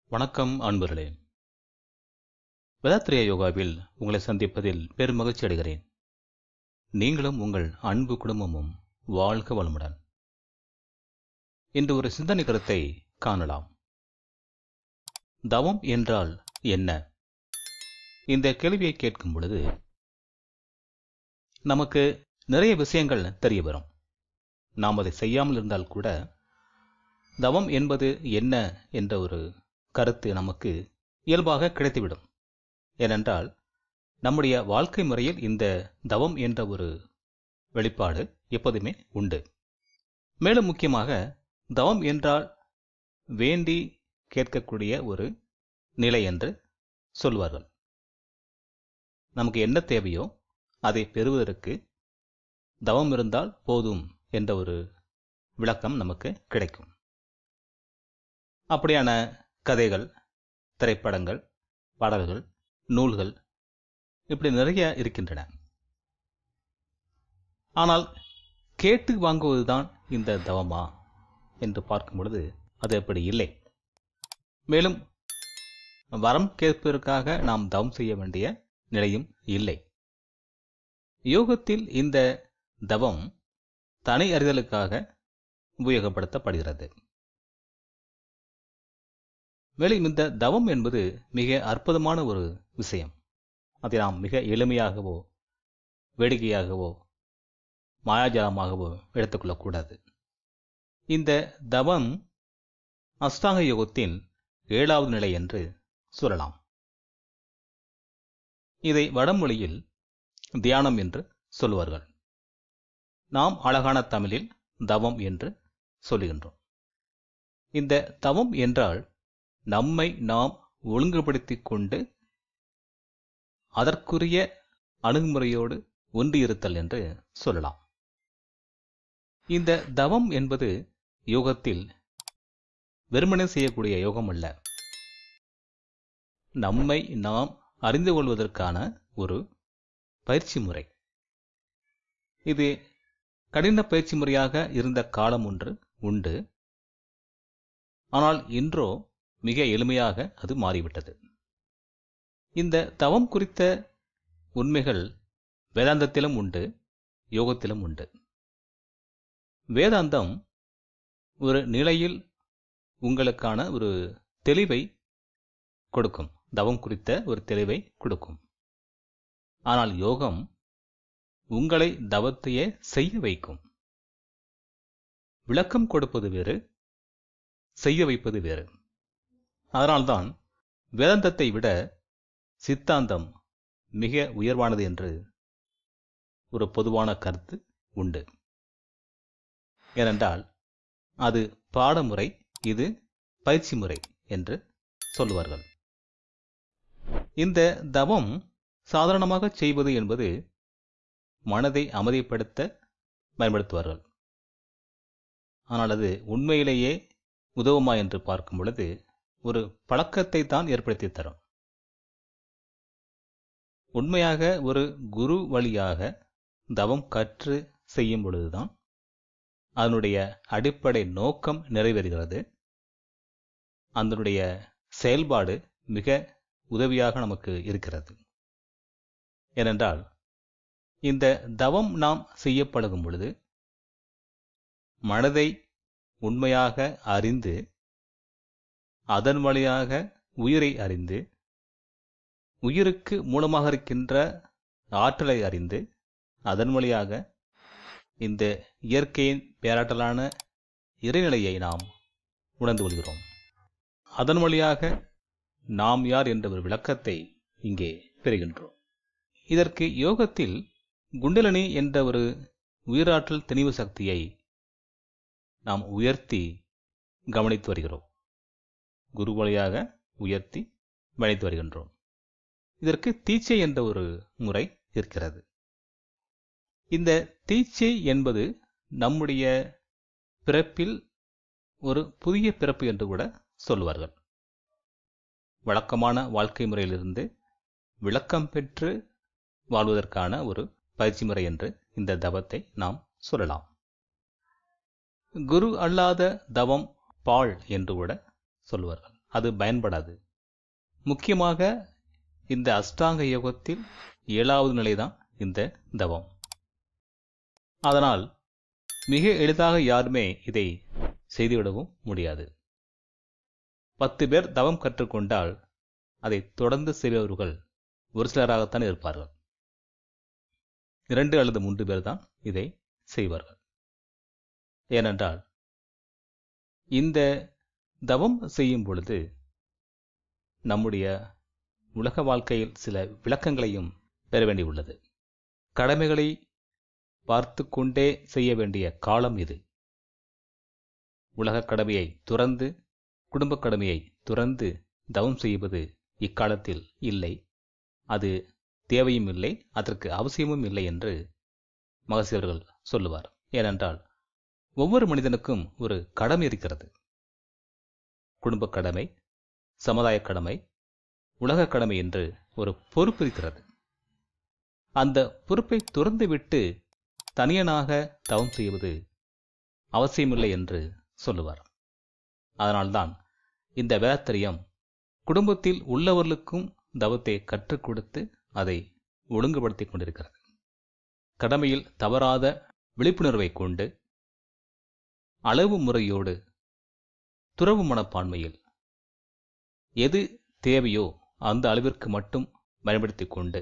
வணக்கம் அன்பர்களே. வேதாத்ரேய யோகாவில் உங்களை சந்திப்பதில் பெரும் மகிழ்ச்சி அடைகிறேன். நீங்களும் உங்கள் அன்பு குடும்பமும் வாழ்க வளமுடன். இன்று ஒரு சிந்தனை கருத்தை காணலாம். தவம் என்றால் என்ன? இந்த கேள்வியை கேட்கும் பொழுது நமக்கு நிறைய விஷயங்கள் தெரிய வரும். நாம் அதை செய்யாமல் இருந்தால் கூட தவம் என்பது என்ன என்ற ஒரு கருத்து நமக்கு இயல்பாக கிடைத்துவிடும். ஏனென்றால் நம்முடைய வாழ்க்கை முறையில் இந்த தவம் என்ற ஒரு வெளிப்பாடு எப்போதுமே உண்டு. மேலும் முக்கியமாக தவம் என்றால் வேண்டி கேட்கக்கூடிய ஒரு நிலை என்று சொல்வார்கள். நமக்கு என்ன தேவையோ அதை பெறுவதற்கு தவம் இருந்தால் போதும் என்ற ஒரு விளக்கம் நமக்கு கிடைக்கும். அப்படியான கதைகள், திரைப்படங்கள், பாடல்கள், நூல்கள் இப்படி நிறைய இருக்கின்றன. ஆனால் கேட்டு வாங்குவதுதான் இந்த தவமா என்று பார்க்கும் பொழுது அது அப்படி இல்லை. மேலும் வரம் கேட்பதற்காக நாம் தவம் செய்ய வேண்டிய நிலையும் இல்லை. யோகத்தில் இந்த தவம் தனி அறிதலுக்காக உபயோகப்படுத்தப்படுகிறது. மேலும் இந்த தவம் என்பது மிக அற்புதமான ஒரு விஷயம். அதை நாம் மிக எளிமையாகவோ வேடிக்கையாகவோ மாயாஜாலமாகவோ எடுத்துக்கொள்ளக்கூடாது. இந்த தவம் அஷ்டாங்க யோகத்தின் 7வது நிலை என்று சொல்லலாம். இதை வடமொழியில் தியானம் என்று சொல்லுவார்கள். நாம் அழகான தமிழில் தவம் என்று சொல்லுகின்றோம். இந்த தவம் என்றால் நம்மை நாம் ஒழுங்குபடுத்திக் கொண்டு அதற்குரிய அணுகுமுறையோடு ஒன்றியிருத்தல் என்று சொல்லலாம். இந்த தவம் என்பது யோகத்தில் வெறுமனே செய்யக்கூடிய யோகம் அல்ல. நம்மை நாம் அறிந்து கொள்வதற்கான ஒரு பயிற்சி முறை. இது கடின பயிற்சி முறையாக இருந்த காலம் ஒன்று உண்டு. ஆனால் இன்றோ மிக எளிமையாக அது மாறிவிட்டது. இந்த தவம் குறித்த உண்மைகள் வேதாந்தத்திலும் உண்டு, யோகத்திலும் உண்டு. வேதாந்தம் ஒரு நிலையில் உங்களுக்கான ஒரு தெளிவை கொடுக்கும், தவம் குறித்த ஒரு தெளிவை கொடுக்கும். ஆனால் யோகம் உங்களை தவத்தையே செய்ய வைக்கும். விளக்கம் கொடுப்பது வேறு, செய்ய வைப்பது வேறு. அதனால்தான் வேதாந்தத்தை விட சித்தாந்தம் மிக உயர்வானது என்று ஒரு பொதுவான கருத்து உண்டு. ஏனென்றால் அது பாடமுறை, இது பயிற்சி முறை என்று சொல்லுவார்கள். இந்த தவம் சாதாரணமாக செய்வது என்பது மனதை அமைதிப்படுத்த பயன்படுத்துவார்கள். ஆனால் அது உண்மையிலேயே உதவுமா என்று பார்க்கும் பொழுது ஒரு பழக்கத்தை தான் ஏற்படுத்தி தரும். உண்மையாக ஒரு குரு வழியாக தவம் கற்று செய்யும் பொழுதுதான் அதனுடைய அடிப்படை நோக்கம் நிறைவேறுகிறது. அதனுடைய செயல்பாடு மிக உதவியாக நமக்கு இருக்கிறது. ஏனென்றால் இந்த தவம் நாம் செய்ய பழகும் பொழுது மனதை உண்மையாக அறிந்து அதன் வழியாக உயிரை அறிந்து உயிருக்கு மூலமாக இருக்கின்ற ஆற்றலை அறிந்து அதன் வழியாக இந்த இயற்கையின் பேராற்றலான இறைநிலையை நாம் உணர்ந்து கொள்கிறோம். அதன் வழியாக நாம் யார் என்ற ஒரு விளக்கத்தை இங்கே பெறுகின்றோம். இதற்கு யோகத்தில் குண்டலினி என்ற ஒரு உயிராற்றல் திணிவு சக்தியை நாம் உயர்த்தி கவனித்து வருகிறோம். குரு வழியாக உயர்த்தி கவனித்து வருகின்றோம். இதற்கு தீட்சை என்ற ஒரு முறை இருக்கிறது. இந்த தீட்சை என்பது நம்முடைய பிறப்பில் ஒரு புதிய பிறப்பு என்று கூட சொல்வார்கள். வழக்கமான வாழ்க்கை முறையிலிருந்து விளக்கம் பெற்று வாழ்வதற்கான ஒரு பயிற்சி முறை என்று இந்த தவத்தை நாம் சொல்லலாம். குரு அல்லாத தவம் பாழ் என்று கூட சொல்வார்கள். அது பயன்படாது. முக்கியமாக இந்த அஷ்டாங்க யோகத்தில் 7வது நிலைதான் இந்த தவம். அதனால் மிக எளிதாக யாருமே இதை செய்துவிடவும் முடியாது. 10 பேர் தவம் கற்றுக்கொண்டால் அதை தொடர்ந்து செய்பவர்கள் ஒரு சிலராகத்தான் இருப்பார்கள். 2 அல்லது 3 பேர் தான் இதை செய்வார்கள். ஏனென்றால் இந்த தவம் செய்யும் பொழுது நம்முடைய உலக வாழ்க்கையில் சில விளக்கங்களையும் பெற வேண்டியுள்ளது. கடமைகளை பார்த்து கொண்டே செய்ய வேண்டிய காலம் இது. உலகக் கடமையை துறந்து, குடும்பக் கடமையை துறந்து தவம் செய்வது இக்காலத்தில் இல்லை. அது தேவையும் இல்லை, அதற்கு அவசியமும் இல்லை என்று மகர்ஷி அவர்கள் சொல்லுவார். ஏனென்றால் ஒவ்வொரு மனிதனுக்கும் ஒரு கடமை இருக்கிறது. குடும்பக் கடமை, சமுதாய கடமை, உலகக் கடமை என்று ஒரு பொறுப்பு இருக்கிறது. அந்த பொறுப்பை துறந்துவிட்டு தனியனாக தவம் செய்வது அவசியமில்லை என்று சொல்லுவார். அதனால்தான் இந்த வேதாத்திரியம் குடும்பத்தில் உள்ளவர்களுக்கும் தவத்தை கற்றுக் கொடுத்து அதை ஒழுங்குபடுத்திக் கொண்டிருக்கிறது. கடமையில் தவறாத விழிப்புணர்வை கொண்டு அளவு முறையோடு துறவு மனப்பான்மையில் எது தேவையோ அந்த அளவிற்கு மட்டும் பயன்படுத்திக் கொண்டு,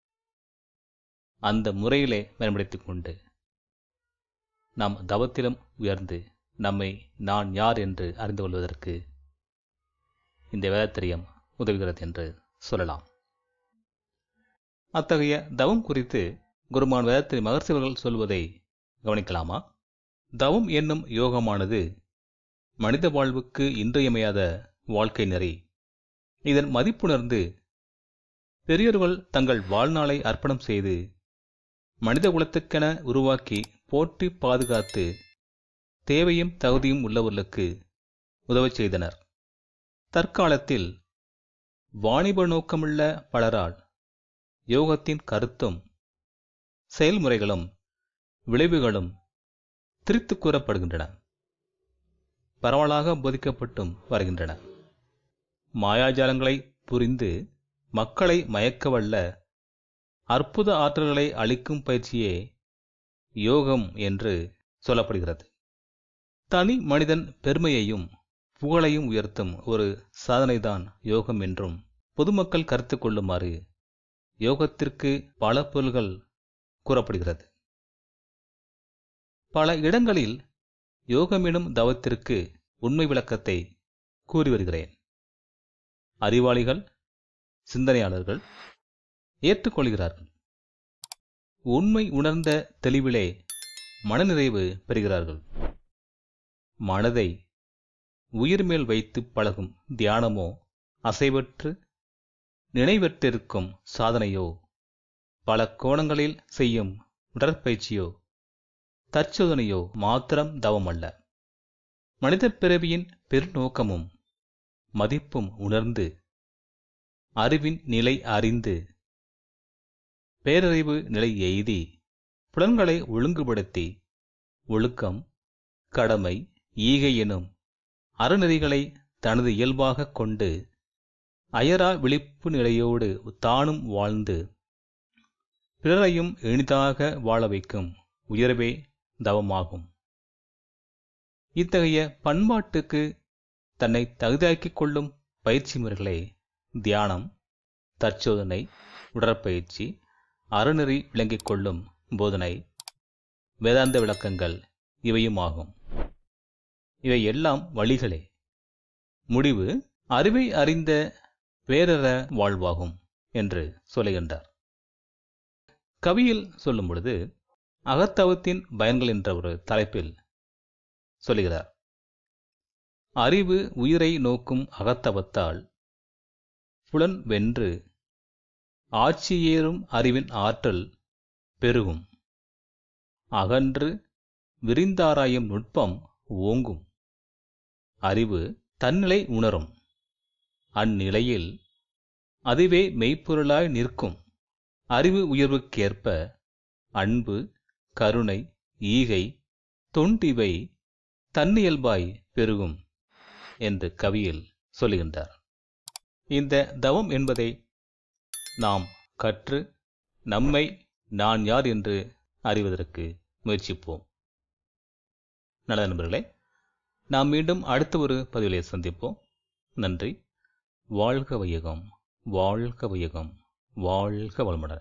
அந்த முறையிலே பயன்படுத்திக் கொண்டு நாம் தவத்திலும் உயர்ந்து நம்மை நான் யார் என்று அறிந்து கொள்வதற்கு இந்த வேதாத்திரியம் உதவுகிறது என்று சொல்லலாம். அத்தகைய தவம் குறித்து குருமான் வேதாத்திரி மகர்ஷி அவர்கள் சொல்வதை கவனிக்கலாமா? தவம் என்னும் யோகமானது மனித வாழ்வுக்கு இன்றியமையாத வாழ்க்கை நெறி. இதன் மதிப்புணர்ந்து பெரியோர்கள் தங்கள் வாழ்நாளை அர்ப்பணம் செய்து மனித குலத்துக்கென உருவாக்கி போற்றி பாதுகாத்து தேவையும் தகுதியும் உள்ளவர்களுக்கு உதவச் செய்தனர். தற்காலத்தில் வாணிப நோக்கமுள்ள பலரால் யோகத்தின் கருத்தும் செயல்முறைகளும் விளைவுகளும் திரித்து கூறப்படுகின்றன, பரவலாக போதிக்கப்பட்டும் வருகின்றன. மாயாஜாலங்களை புரிந்து மக்களை மயக்கவல்ல அற்புத ஆற்றல்களை அளிக்கும் பயிற்சியே யோகம் என்று சொல்லப்படுகிறது. தனி மனிதன் பெருமையையும் புகழையும் உயர்த்தும் ஒரு சாதனைதான் யோகம் என்றும் பொதுமக்கள் கருத்து கொள்ளுமாறு யோகத்திற்கு பல பொருள்கள் கூறப்படுகிறது. பல இடங்களில் யோகமெனும் தவத்திற்கு உண்மை விளக்கத்தை கூறி வருகிறேன். அறிவாளிகள், சிந்தனையாளர்கள் ஏற்றுக்கொள்கிறார்கள். உண்மை உணர்ந்த தெளிவிலே மனநிறைவு பெறுகிறார்கள். மனதை உயிர்மேல் வைத்து பழகும் தியானமோ, அசைவற்று நினைவற்றிருக்கும் சாதனையோ, பல கோணங்களில் செய்யும் உடற்பயிற்சியோ, தற்சோதனையோ மாத்திரம் தவம் அல்ல. மனித பிறவியின் பெருநோக்கமும் மதிப்பும் உணர்ந்து, அறிவின் நிலை அறிந்து, பேரறிவு நிலை எய்தி, புலன்களை ஒழுங்குபடுத்தி, ஒழுக்கம், கடமை, ஈகை எனும் அறநெறிகளை தனது இயல்பாக கொண்டு அயரா விழிப்பு நிலையோடு தானும் வாழ்ந்து பிறரையும் எளிதாக வாழ வைக்கும் உயர்வே தவமாகும். இத்தகைய பண்பாட்டுக்கு தன்னை தகுதியாக்கிக் கொள்ளும் பயிற்சி முறைகளே தியானம், தற்சோதனை, உடற்பயிற்சி, அறநெறி விளங்கிக் கொள்ளும் போதனை, வேதாந்த விளக்கங்கள் இவையுமாகும். இவை எல்லாம் வழிகளே. முடிவு அறிவை அறிந்த பேரற வாழ்வாகும் என்று சொல்லுகின்றார். கவியில் சொல்லும் பொழுது அகத்தவத்தின் பயன்கள் என்ற ஒரு தலைப்பில் சொல்லுகிறார். அறிவு உயிரை நோக்கும் அகத்தவத்தால் புலன் வென்று ஆட்சியேறும் அறிவின் ஆற்றல் பெருகும். அகன்று விரிந்தாராயும் நுட்பம் ஓங்கும். அறிவு தன்னிலை உணரும். அந்நிலையில் அதுவே மெய்ப்பொருளாய் நிற்கும். அறிவு உயர்வுக்கேற்ப அன்பு, கருணை, ஈகை, தொண்டிவை தன்னியல்பாய் பெருகும் என்று கவியில் சொல்லுகின்றார். இந்த தவம் என்பதை நாம் கற்று நம்மை நான் யார் என்று அறிவதற்கு முயற்சிப்போம். நல்ல நண்பர்களே, நாம் மீண்டும் அடுத்த ஒரு பதிவிலே சந்திப்போம். நன்றி. வாழ்க வையகம், வாழ்க வையகம், வாழ்க வளமுடன்.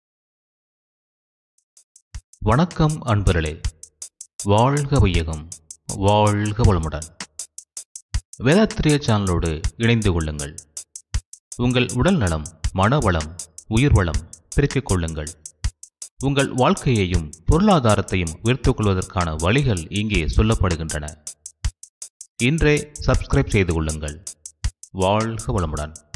வணக்கம் அன்பர்களே, வாழ்க வையகம், வாழ்க வளமுடன். வேதாத்திரிய சேனலோடு இணைந்து கொள்ளுங்கள். உங்கள் உடல் நலம், மனவளம், உயிர் வளம் பெருக்கிக் கொள்ளுங்கள். உங்கள் வாழ்க்கையையும் பொருளாதாரத்தையும் உயர்த்திக் கொள்வதற்கான வழிகள் இங்கே சொல்லப்படுகின்றன. இன்றே சப்ஸ்கிரைப் செய்து கொள்ளுங்கள். வாழ்க வளமுடன்.